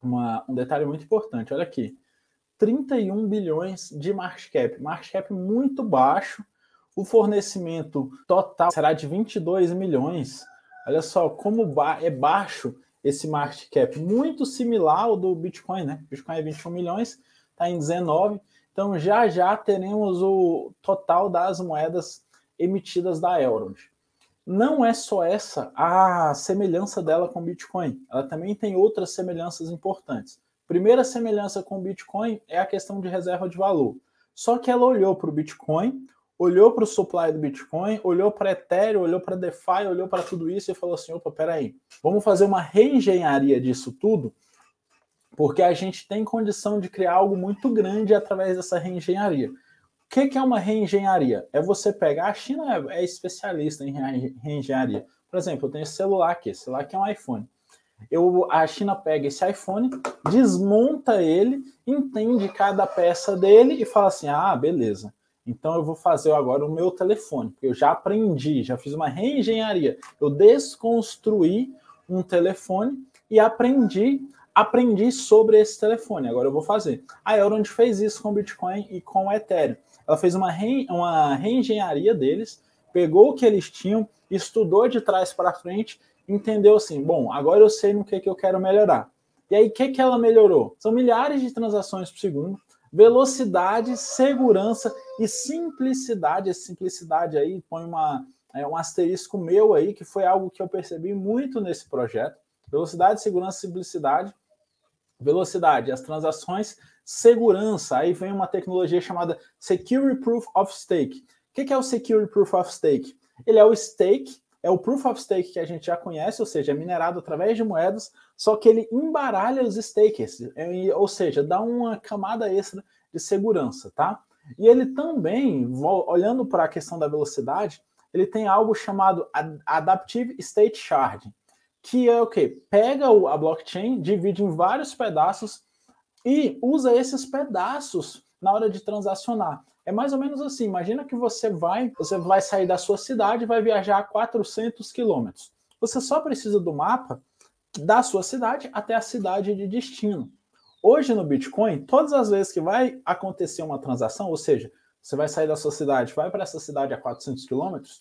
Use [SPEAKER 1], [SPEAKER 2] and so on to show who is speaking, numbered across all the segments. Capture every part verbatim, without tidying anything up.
[SPEAKER 1] uma, um detalhe muito importante. Olha aqui, trinta e um bilhões de market cap, market cap muito baixo. O fornecimento total será de vinte e dois milhões. Olha só como ba é baixo esse market cap, muito similar ao do Bitcoin, né? Bitcoin é vinte e um milhões, está em dezenove. Então já já teremos o total das moedas emitidas da Elrond. Não é só essa a semelhança dela com o Bitcoin, ela também tem outras semelhanças importantes. Primeira semelhança com o Bitcoin é a questão de reserva de valor. Só que ela olhou para o Bitcoin, olhou para o supply do Bitcoin, olhou para Ethereum, olhou para DeFi, olhou para tudo isso e falou assim, opa, peraí, vamos fazer uma reengenharia disso tudo, porque a gente tem condição de criar algo muito grande através dessa reengenharia. O que, que é uma reengenharia? É você pegar, a China é, é especialista em reengenharia. Por exemplo, eu tenho esse celular aqui, esse celular aqui é um iPhone. Eu, a China pega esse iPhone, desmonta ele, entende cada peça dele e fala assim, ah, beleza, então eu vou fazer agora o meu telefone, porque eu já aprendi, já fiz uma reengenharia, eu desconstruí um telefone e aprendi, aprendi sobre esse telefone, agora eu vou fazer. A Elrond fez isso com o Bitcoin e com o Ethereum. Ela fez uma, re, uma reengenharia deles, pegou o que eles tinham, estudou de trás para frente, entendeu assim, bom, agora eu sei no que, que eu quero melhorar. E aí, o que, que ela melhorou? São milhares de transações por segundo, velocidade, segurança e simplicidade. Essa simplicidade aí põe uma, é, um asterisco meu aí, que foi algo que eu percebi muito nesse projeto. Velocidade, segurança, simplicidade. Velocidade, as transações, segurança. Aí vem uma tecnologia chamada Secure Proof of Stake. O que, que é o Secure Proof of Stake? Ele é o stake, é o Proof of Stake que a gente já conhece, ou seja, é minerado através de moedas, só que ele embaralha os stakers, ou seja, dá uma camada extra de segurança, tá? E ele também, olhando para a questão da velocidade, ele tem algo chamado Adaptive State Sharding, que é o quê? Pega a blockchain, divide em vários pedaços e usa esses pedaços na hora de transacionar. É mais ou menos assim, imagina que você vai, você vai sair da sua cidade e vai viajar quatrocentos quilômetros. Você só precisa do mapa da sua cidade até a cidade de destino. Hoje no Bitcoin, todas as vezes que vai acontecer uma transação, ou seja, você vai sair da sua cidade, vai para essa cidade a quatrocentos quilômetros,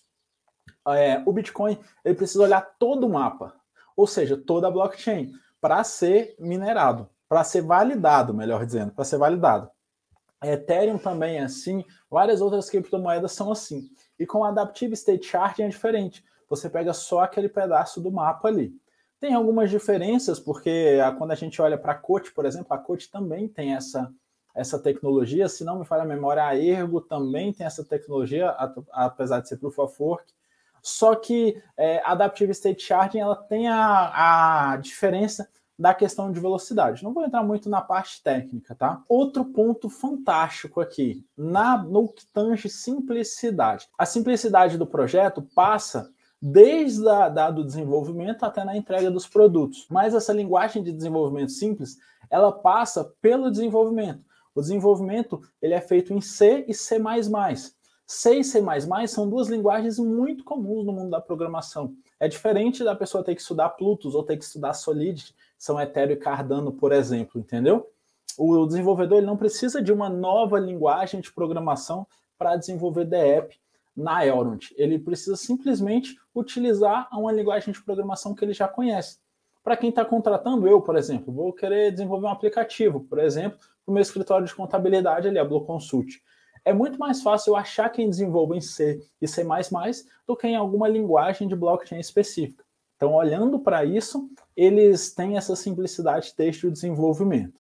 [SPEAKER 1] é, o Bitcoin ele precisa olhar todo o mapa, ou seja, toda a blockchain, para ser minerado, para ser validado, melhor dizendo, para ser validado. Ethereum também é assim, várias outras criptomoedas são assim. E com o Adaptive State Sharding é diferente. Você pega só aquele pedaço do mapa ali. Tem algumas diferenças, porque quando a gente olha para a C O T, por exemplo, a C O T também tem essa, essa tecnologia. Se não me falha a memória, a Ergo também tem essa tecnologia, apesar de ser Proof of Work. Só que é, a Adaptive State Sharding ela tem a, a diferença da questão de velocidade. Não vou entrar muito na parte técnica, tá? Outro ponto fantástico aqui, na, no que tange simplicidade. A simplicidade do projeto passa desde a, da, do desenvolvimento até na entrega dos produtos. Mas essa linguagem de desenvolvimento simples, ela passa pelo desenvolvimento. O desenvolvimento ele é feito em C e C mais mais. C e C mais mais são duas linguagens muito comuns no mundo da programação. É diferente da pessoa ter que estudar Plutus ou ter que estudar Solidity, são Ethereum e Cardano, por exemplo, entendeu? O desenvolvedor ele não precisa de uma nova linguagem de programação para desenvolver D App na Elrond. Ele precisa simplesmente utilizar uma linguagem de programação que ele já conhece. Para quem está contratando, eu, por exemplo, vou querer desenvolver um aplicativo, por exemplo, para o meu escritório de contabilidade ali, a Blue Consult. É muito mais fácil eu achar quem desenvolve em C e C mais mais do que em alguma linguagem de blockchain específica. Então, olhando para isso, eles têm essa simplicidade desde o desenvolvimento.